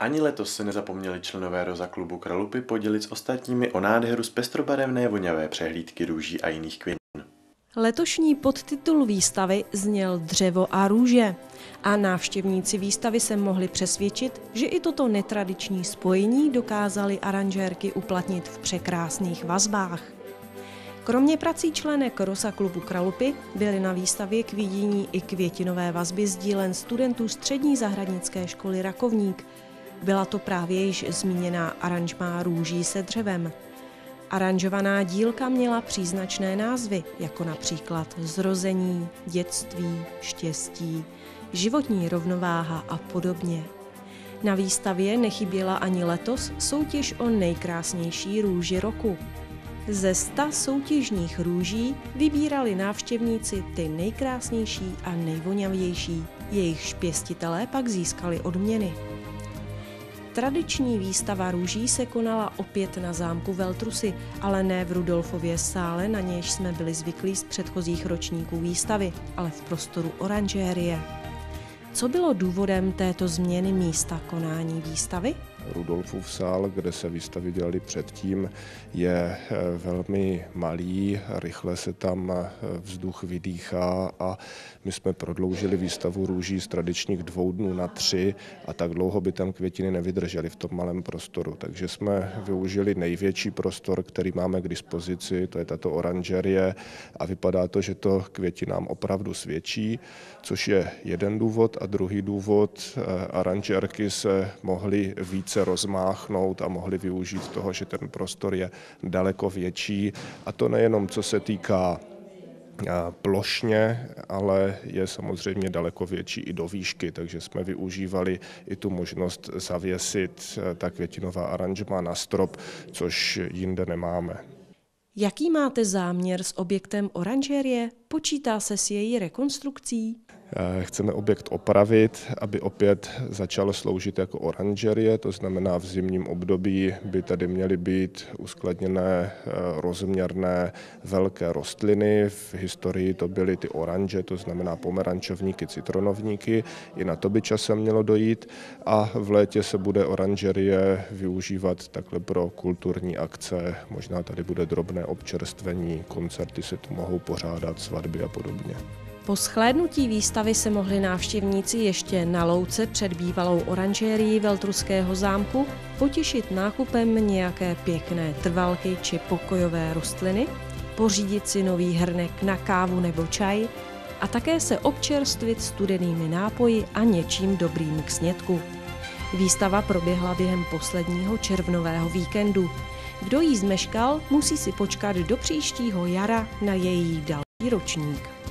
Ani letos se nezapomněli členové Rosa klubu Kralupy podělit s ostatními o nádheru z pestrobarevné voňavé přehlídky růží a jiných květin. Letošní podtitul výstavy zněl Dřevo a růže a návštěvníci výstavy se mohli přesvědčit, že i toto netradiční spojení dokázaly aranžérky uplatnit v překrásných vazbách. Kromě prací členek Rosa klubu Kralupy byly na výstavě k vidění i květinové vazby z dílen studentů střední zahradnické školy Rakovník. Byla to právě již zmíněná aranžmá růží se dřevem. Aranžovaná dílka měla příznačné názvy, jako například zrození, dětství, štěstí, životní rovnováha a podobně. Na výstavě nechyběla ani letos soutěž o nejkrásnější růži roku. Ze 100 soutěžních růží vybírali návštěvníci ty nejkrásnější a nejvoňavější, jejichž pěstitelé pak získali odměny. Tradiční výstava růží se konala opět na zámku Veltrusy, ale ne v Rudolfově sále, na nějž jsme byli zvyklí z předchozích ročníků výstavy, ale v prostoru oranžérie. Co bylo důvodem této změny místa konání výstavy? Rudolfův sál, kde se výstavy dělaly předtím, je velmi malý, rychle se tam vzduch vydýchá a my jsme prodloužili výstavu růží z tradičních 2 dnů na 3 a tak dlouho by tam květiny nevydržely v tom malém prostoru. Takže jsme využili největší prostor, který máme k dispozici, to je tato oranžerie a vypadá to, že to květinám opravdu svědčí, což je jeden důvod a druhý důvod, aranžérky se mohly více rozmáchnout a mohli využít toho, že ten prostor je daleko větší. A to nejenom co se týká plošně, ale je samozřejmě daleko větší i do výšky, takže jsme využívali i tu možnost zavěsit ta květinová aranžma na strop, což jinde nemáme. Jaký máte záměr s objektem oranžerie? Počítá se s její rekonstrukcí? Chceme objekt opravit, aby opět začal sloužit jako oranžerie, to znamená v zimním období by tady měly být uskladněné rozměrné velké rostliny. V historii to byly ty oranže, to znamená pomerančovníky, citronovníky, i na to by časem mělo dojít a v létě se bude oranžerie využívat takhle pro kulturní akce, možná tady bude drobné občerstvení, koncerty se tu mohou pořádat, svatby a podobně. Po shlédnutí výstavy se mohli návštěvníci ještě na louce před bývalou oranžérií Veltruského zámku potěšit nákupem nějaké pěkné trvalky či pokojové rostliny, pořídit si nový hrnek na kávu nebo čaj a také se občerstvit studenými nápoji a něčím dobrým k snědku. Výstava proběhla během posledního červnového víkendu. Kdo jí zmeškal, musí si počkat do příštího jara na její další ročník.